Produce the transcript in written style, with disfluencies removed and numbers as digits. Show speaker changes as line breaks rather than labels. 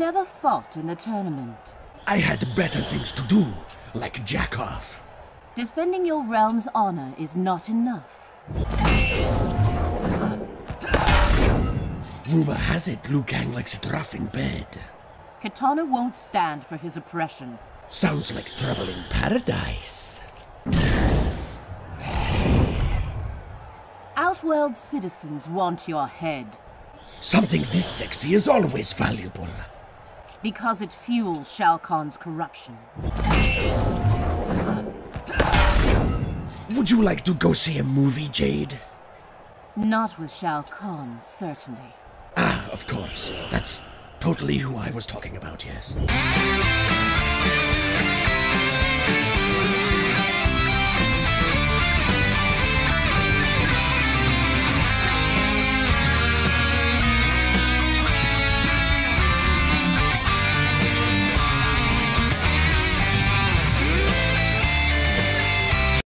never fought in the tournament.
I had better things to do, like jack off.
Defending your realm's honor is not enough.
Rumor has it Liu Kang likes it rough in bed.
Kitana won't stand for his oppression.
Sounds like trouble in paradise.
Outworld citizens want your head.
Something this sexy is always valuable.
Because it fuels Shao Kahn's corruption.
Would you like to go see a movie, Jade?
Not with Shao Kahn, certainly.
Ah, of course. That's totally who I was talking about, yes.